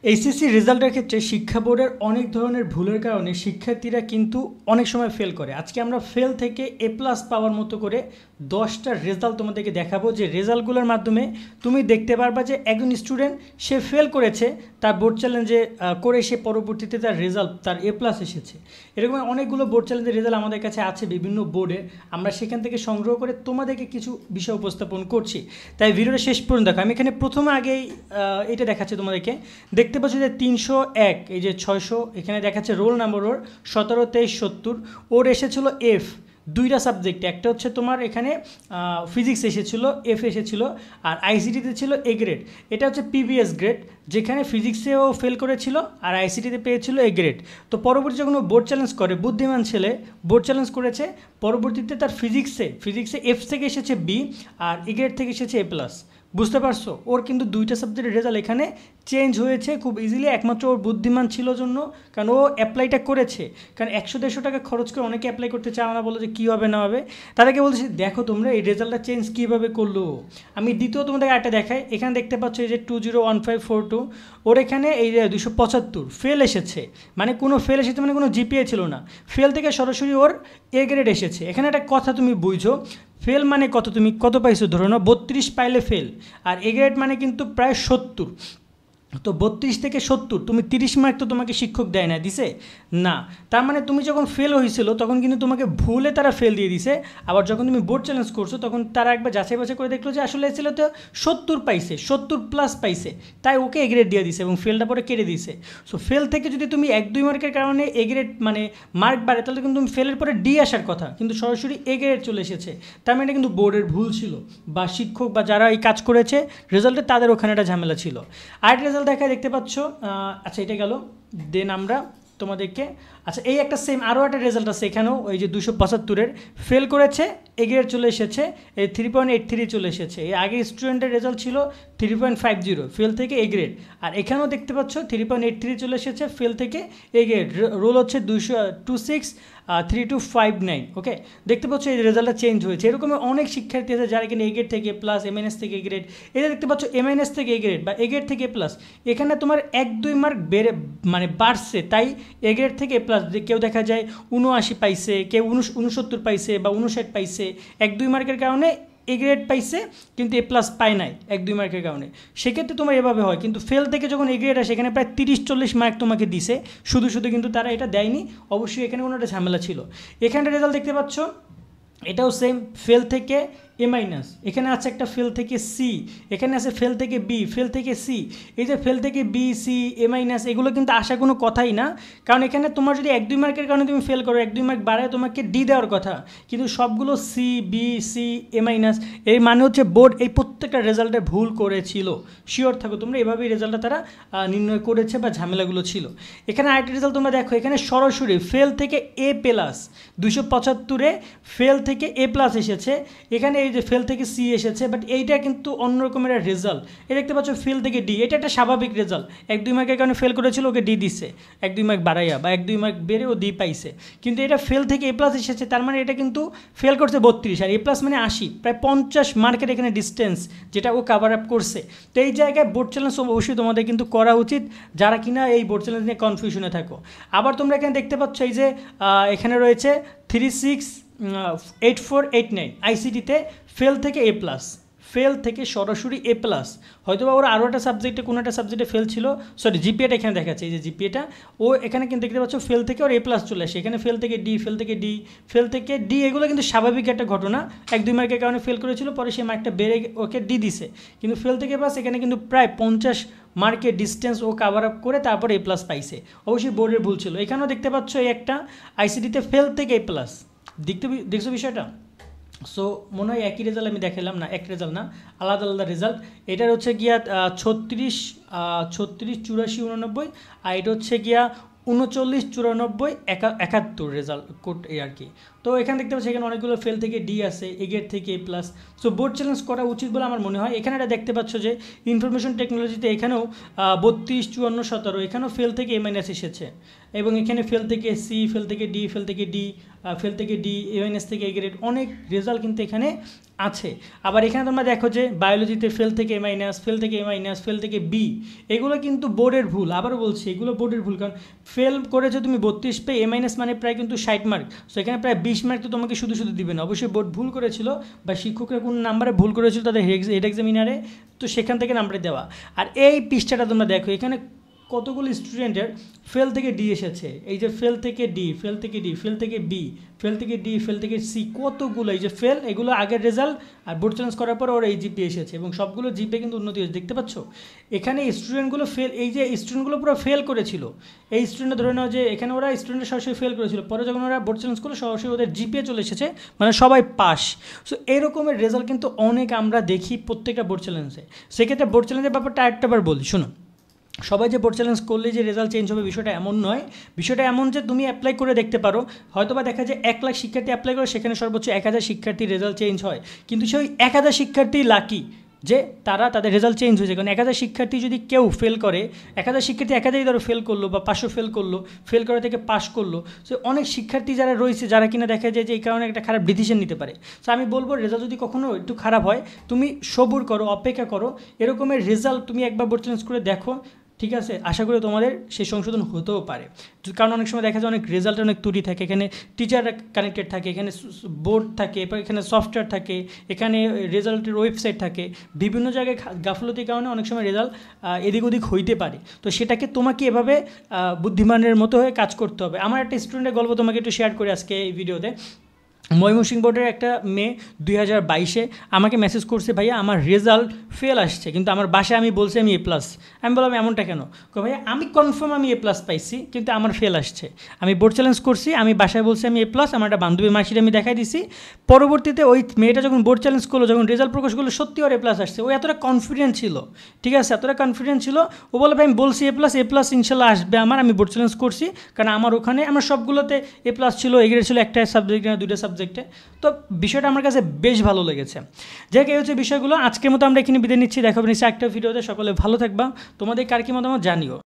HSC রেজাল্টের ক্ষেত্রে শিক্ষা বোর্ডের অনেক ধরনের ভুলের কারণে শিক্ষার্থীরা কিন্তু অনেক সময় ফেল করে। আজকে আমরা ফেল থেকে এ প্লাস পাওয়ার মতো করে 10টা রেজাল্ট তোমাদেরকে দেখাবো, যে রেজাল্টগুলোর মাধ্যমে তুমি দেখতে পারবা যে একজন স্টুডেন্ট সে ফেল করেছে, তার বোর্ড চ্যালেঞ্জে করে সে পরবর্তীতে তার রেজাল্ট তার এ প্লাস এসেছে। এরকম অনেকগুলো বোর্ড চ্যালেঞ্জের রেজাল্ট আমাদের কাছে আছে বিভিন্ন বোর্ডে, আমরা সেখান থেকে সংগ্রহ করে তোমাদেরকে কিছু বিষয় উপস্থাপন করছি। তাই ভিডিওটা শেষ পর্যন্ত দেখো। আমি এখানে প্রথমে আগেই এটা দেখাচ্ছি তোমাদেরকে। দেখতে পাচ্ছ যে 301, এই যে 600, এখানে দেখাচ্ছে রোল নাম্বার ওর 17, 23, 70। ওর এসেছিলো এফ, দুইটা সাবজেক্টে, একটা হচ্ছে তোমার এখানে ফিজিক্স এসেছিলো এফ এসেছিলো, আর আইসিটিতে ছিল এ গ্রেড। এটা হচ্ছে পিবিএস গ্রেড, যেখানে ফিজিক্সেও ফেল করেছিল আর আইসিটিতে পেয়েছিল এ গ্রেড। তো পরবর্তী যখন ও বোর্ড চ্যালেঞ্জ করে, বুদ্ধিমান ছেলে বোর্ড চ্যালেঞ্জ করেছে, পরবর্তীতে তার ফিজিক্সে এফ থেকে এসেছে বি, আর এ গ্রেড থেকে এসেছে এ প্লাস। বুঝতে পারছো? ওর কিন্তু দুইটা সাবজেক্টের রেজাল্ট এখানে চেঞ্জ হয়েছে খুব ইজিলি, একমাত্র ওর বুদ্ধিমান ছিল জন্য, কারণ ও অ্যাপ্লাইটা করেছে। কারণ 100-150 টাকা খরচ করে অনেকে অ্যাপ্লাই করতে চায় না, বলো যে কী হবে না হবে। তাদেরকে বলছি দেখো তোমরা এই রেজাল্টটা চেঞ্জ কীভাবে করলো। আমি দ্বিতীয় তোমাদের আরেকটা দেখাই। এখানে দেখতে পাচ্ছ এই যে 201542, ওর এখানে এই যে 275 ফেল এসেছে, মানে কোনো ফেল এসেছে মানে কোনো জিপিএ ছিল না, ফেল থেকে সরাসরি ওর এ গ্রেড এসেছে। এখানে একটা কথা তুমি বুঝো, ফেল মানে কত, তুমি কত পাইছো ধরো না, 32 পাইলে ফেল, আর এ গ্রেড মানে কিন্তু প্রায় 70। তো 32 থেকে 70, তুমি 30 মার্ক তো তোমাকে শিক্ষক দেয় না, দিছে না। তার মানে তুমি যখন ফেল হয়েছিল তখন কিন্তু তোমাকে ভুলে তারা ফেল দিয়ে দিছে। আবার যখন তুমি বোর্ড চ্যালেঞ্জ করছো তখন তারা একবার যাচাই বাছাই করে দেখলো যে আসলে ছিল তো 70 পাইছে, 70 প্লাস পাইছে, তাই ওকে এ গ্রেড দিয়ে দিছে এবং ফেলটা পরে কেটে দিছে। সো ফেল থেকে যদি তুমি 1-2 মার্কের কারণে এ গ্রেড মানে মার্ক বাড়ে, তাহলে কিন্তু তুমি ফেলের পরে ডি আসার কথা, কিন্তু সরাসরি এ গ্রেড চলে এসেছে। তার মানে এটা কিন্তু বোর্ডের ভুল ছিল, বা শিক্ষক বা যারা এই কাজ করেছে রেজাল্টে তাদের ওখানে একটা ঝামেলা ছিল। আর রেজাল্ট দেখায় দেখতে পাচ্ছ। আচ্ছা এটা গেল, দেন আমরা তোমাদেরকে আচ্ছা এই একটা সেম আরও একটা রেজাল্ট আছে এখানেও, ওই যে 275-এর ফেল করেছে, এ গ্রেড চলে এসেছে, এই 3.83 চলে এসেছে। এই আগে স্টুডেন্টের রেজাল্ট ছিল 3.50 ফেল থেকে এ গ্রেড, আর এখানেও দেখতে পাচ্ছ 3.83 চলে এসেছে ফেল থেকে এ গ্রেড। রোল হচ্ছে 2263259। ওকে, দেখতে পাচ্ছ এই রেজাল্টটা চেঞ্জ হয়েছে। এরকম অনেক শিক্ষার্থী আছে যারা এখানে এ গ্রেড থেকে প্লাস, এমএনএস থেকে এ গ্রেড, এটা দেখতে পাচ্ছ এমএনএস থেকে এ গ্রেড বা এ গ্রেড থেকে এ প্লাস, এখানে তোমার 1-2 মার্ক বেড়ে মানে বাড়ছে, তাই এ গ্রেড থেকে এ প্লাস। কেউ দেখা যায় 79 পাইছে, কেউ 69 পাইছে বা 59 পাইছে, 1-2 মার্কের কারণে এ গ্রেড পাইছে কিন্তু এ প্লাস পায় নাই 1-2 মার্কের কারণে। সেক্ষেত্রে তোমার এভাবে হয়, কিন্তু ফেল থেকে যখন এ গ্রেড আসে সেখানে প্রায় 30-40 মার্ক তোমাকে দিছে শুধু কিন্তু তারা এটা দেয়নি, অবশ্যই এখানে কোনো একটা ঝামেলা ছিল। এখানটা রেজাল্ট দেখতে পাচ্ছ, এটাও সেম, ফেল থেকে এ মাইনাস, এখানে আছে একটা ফেল থেকে সি, এখানে আছে ফেল থেকে বি, ফেল থেকে সি। এই যে ফেল থেকে বি, সি, এ মাইনাস, এগুলো কিন্তু আসা কোনো কথাই না, কারণ এখানে তোমার যদি 1-2 মার্কের কারণে তুমি ফেল করো, 1-2 মার্ক বাড়ায় তোমাকে ডি দেওয়ার কথা, কিন্তু সবগুলো C, B, C, A minus. এর মানে হচ্ছে বোর্ড এই প্রত্যেকটা রেজাল্টে ভুল করেছিল। শিওর থাকো তোমরা, এভাবেই রেজাল্টটা তারা নির্ণয় করেছে বা ঝামেলাগুলো ছিল। এখানে আরেকটা রেজাল্ট তোমরা দেখো, এখানে সরাসরি ফেল থেকে এ প্লাস, 275-এ ফেল থেকে এ প্লাস এসেছে, এখানে এই যে ফেল থেকে সি এসেছে, বাট এইটা কিন্তু অন্য রকমের রেজাল্ট। এই দেখতে পাচ্ছ ফেল থেকে ডি, এটা একটা স্বাভাবিক রেজাল্ট, 1-2 মার্কের কারণে ফেল করেছিল, ওকে ডি দিছে, 1-2 মার্ক বাড়াইয়া বা 1-2 মার্ক বেড়ে ও ডি পাইছে। কিন্তু এটা ফেল থেকে এ প্লাস এসেছে, তার মানে এটা কিন্তু ফেল করছে 32 আর এ প্লাস মানে 80, প্রায় 50 মার্কের এখানে ডিস্টেন্স যেটা ও কাভার আপ করছে। তো এই জায়গায় বোর্ড চ্যালেঞ্জ অবশ্যই তোমাদের কিন্তু করা উচিত, যারা কিনা এই বোর্ড চ্যালেঞ্জ নিয়ে কনফিউশনে থাকো। আবার তোমরা এখানে দেখতে পাচ্ছ এই যে এখানে রয়েছে 368489 আইসিটিতে ফেল থেকে এ প্লাস, ফেল থেকে সরাসরি এ প্লাস। হয়তো বা ওরা আরও একটা সাবজেক্টে কোনো একটা সাবজেক্টে ফেল ছিল, সরি জিপিএটা এখানে দেখাচ্ছে, এই যে জিপিএটা ও এখানে কিন্তু দেখতে পাচ্ছ ফেল থেকে ওর এ প্লাস চলে আসে, এখানে ফেল থেকে ডি, ফেল থেকে ডি, ফেল থেকে ডি, এগুলো কিন্তু স্বাভাবিক একটা ঘটনা। 1-2 মার্কের কারণে ফেল করেছিল, পরে সেই মার্কটা বেড়ে ওকে ডি দিছে, কিন্তু ফেল থেকে প্লাস এখানে কিন্তু প্রায় 50 মার্কের ডিস্টেন্স ও কাভার আপ করে তারপর এ প্লাস পাইছে। অবশ্যই বোর্ডের ভুল ছিল। এখানেও দেখতে পাচ্ছ এই একটা আইসিটিতে ফেল থেকে এ প্লাস, দেখছো বিষয়টা? সো মনে হয় একই রেজাল্ট আমি দেখালাম না, এক রেজাল্ট না, আলাদা আলাদা রেজাল্ট। এটার হচ্ছে গিয়া 36, 84, 89, আর এটা হচ্ছে গিয়া 39, 94, 71 রেজাল্ট কোড এই আর কি। তো এখানে দেখতে পাচ্ছি এখানে অনেকগুলো ফেল থেকে ডি আছে, এ গ্রেড থেকে A plus. So board challenge করা উচিত বলে আমার মনে হয়। এখানে এটা দেখতে পাচ্ছ যে ইনফরমেশন টেকনোলজিতে এখানেও 32, 54, 17 এখানেও ফেল থেকে এ মাইনাস এসেছে, এবং এখানে ফেল থেকে সি, ফেল থেকে ডি, ফেল থেকে ডি, ফেল থেকে ডি, এ মাইনাস থেকে এ গ্রেড, অনেক রেজাল্ট কিন্তু এখানে আছে। আবার এখানে তোমরা দেখো যে বায়োলজিতে ফেল থেকে A-, ফেল থেকে A-, ফেল থেকে B, এগুলো কিন্তু বোর্ডের ভুল। আবারও বলছি এগুলো বোর্ডের ভুল, কারণ ফেল করেছো তুমি 32 পেয়ে A- মানে প্রায় কিন্তু 60 মার্ক। সো এখানে প্রায় 20 মার্ক তো তোমাকে শুধু শুধু দিবে না, অবশ্যই বোর্ড ভুল করেছিল বা শিক্ষকরা কোন নাম্বারে ভুল করেছিল তাদের হেড এক্সামিনারে, তো সেখান থেকে নাম্বারে দেওয়া। আর এই পৃষ্ঠাটা তোমরা দেখো, এখানে কতগুলো স্টুডেন্টের ফেল থেকে ডি এসেছে, এই যে ফেল থেকে ডি, ফেল থেকে ডি, ফেল থেকে বি, ফেল থেকে ডি, ফেল থেকে সি, কতগুলো এই যে ফেল, এগুলো আগের রেজাল্ট আর বোর্ড চ্যালেঞ্জ করার পর ওরা এই জিপি এসেছে এবং সবগুলো জিপে কিন্তু উন্নতি হয়েছে, দেখতে পাচ্ছ। এখানে স্টুডেন্টগুলো ফেল, এই যে স্টুডেন্টগুলো পুরো ফেল করেছিল, এই স্টুডেন্ট ধরে নাও যে এখানে ওরা স্টুডেন্টের সরাসরি ফেল করেছিল, পরে যখন ওরা বোর্ড চ্যালেঞ্জ করলো সরাসরি ওদের জিপিএ চলে এসেছে, মানে সবাই পাস। সো এরকমের রেজাল্ট কিন্তু অনেক আমরা দেখি প্রত্যেকটা বোর্ড চ্যালেঞ্জে। সেক্ষেত্রে বোর্ড চ্যালেঞ্জের ব্যাপারটা আরেকটাবার বলি, শোনো। সবাই যে বোর্ড চ্যালেঞ্জ করলে যে রেজাল্ট চেঞ্জ হবে বিষয়টা এমন নয়। বিষয়টা এমন যে তুমি অ্যাপ্লাই করে দেখতে পারো, হয়তো বা দেখা যায় 1 লাখ শিক্ষার্থী অ্যাপ্লাই করে, সেখানে সর্বোচ্চ 1000 শিক্ষার্থীর রেজাল্ট চেঞ্জ হয়, কিন্তু সেই 1000 শিক্ষার্থী লাকি যে তাদের রেজাল্ট চেঞ্জ হয়েছে। কারণ 1000 শিক্ষার্থী যদি কেউ ফেল করে, 1000 শিক্ষার্থী 1000ই ধরো ফেল করলো বা 500 ফেল করলো, ফেল করা থেকে পাস করলো, সো অনেক শিক্ষার্থী যারা রয়েছে যারা কিনা দেখা যায় যে এই কারণে একটা খারাপ ডিসিশন নিতে পারে। সো আমি বলবো রেজাল্ট যদি কখনো একটু খারাপ হয়, তুমি সবুর করো, অপেক্ষা করো, এরকমের রেজাল্ট তুমি একবার বোর্ড চ্যালেঞ্জ করে দেখো, ঠিক আছে। আশা করি তোমাদের সেই সংশোধন হতেও পারে, কারণ অনেক সময় দেখা যায় অনেক রেজাল্টে অনেক ত্রুটি থাকে, এখানে টিচার কানেক্টেড থাকে, এখানে বোর্ড থাকে, এখানে সফটওয়্যার থাকে, এখানে রেজাল্টের ওয়েবসাইট থাকে, বিভিন্ন জায়গায় গাফলতির কারণে অনেক সময় রেজাল্ট এদিক ওদিক হইতে পারে। তো সেটাকে তোমাকে এভাবে বুদ্ধিমানের মতো হয়ে কাজ করতে হবে। আমার একটা স্টুডেন্টের গল্প তোমাকে একটু শেয়ার করে আজকে এই ভিডিওতে। ময়মনসিংহ বোর্ডের একটা মেয়ে 2022-এ আমাকে মেসেজ করছে, ভাইয়া আমার রেজাল্ট ফেল আসছে, কিন্তু আমার বাসায় আমি বলছি আমি A+। আমি বললাম এমনটা কেন? ভাইয়া আমি কনফার্ম আমি A+ পাইছি, কিন্তু আমার ফেল আসছে। আমি বোর্ড চ্যালেঞ্জ করছি, আমি বাসায় বলছি আমি A+, আমার একটা বান্ধবীর মাসির আমি দেখাই দিছি। পরবর্তীতে ওই মেয়েটা যখন বোর্ড চ্যালেঞ্জ করলো, যখন রেজাল্ট প্রকাশ করলো, সত্যি ওর A+ আসছে। ও এতটা কনফিডেন্ট ছিল, ঠিক আছে, এতটা কনফিডেন্ট ছিল। ও বলে ভাই আমি বলছি A+, ইনশাল্লাহ আসবে আমার, আমি বোর্ড চ্যালেঞ্জ করছি, কারণ আমার ওখানে আমার সবগুলোতে A+ ছিল, এ গ্রেড ছিল একটা সাবজেক্টে না 2টা সাবজেক্টে। তো বিষয়টা আমার কাছে বেশ ভালো লেগেছে। যাই হোক, এই হচ্ছে বিষয়গুলো। আজকের মতো আমরা এখানে বিদায় নিচ্ছি, দেখা হবে নিশ্চয়ই একটা ভিডিওতে। সকলে ভালো থাকবা, তোমাদের কার কি মতামত জানিও।